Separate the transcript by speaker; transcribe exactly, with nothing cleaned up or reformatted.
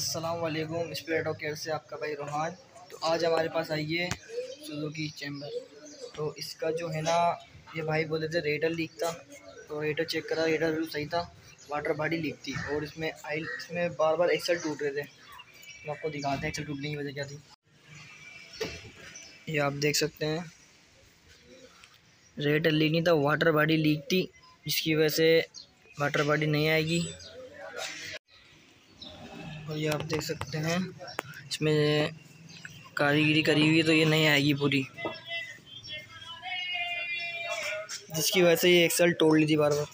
Speaker 1: अस्सलाम वालेकुम, spirit of care से आपका भाई रोहान। तो आज हमारे पास आई है सुजुकी चैम्बर। तो इसका जो है ना, ये भाई बोले थे रेडर लीक था, तो रेडर चेक करा, रेडर बिल्कुल सही था, वाटर बॉडी लीक थी और इसमें आइल इसमें बार बार एक्सल टूट रहे थे। तो आपको दिखाते हैं एक्सल टूटने की वजह क्या थी। ये आप देख सकते हैं, रेडर लीक नहीं था, वाटर बॉडी लीक थी, जिसकी वजह से वाटर बॉडी नहीं आएगी। और ये आप देख सकते हैं, इसमें कारीगरी करी हुई है, तो ये नहीं आएगी पूरी, जिसकी वजह से ये एक्सल तोड़ ली थी बार बार।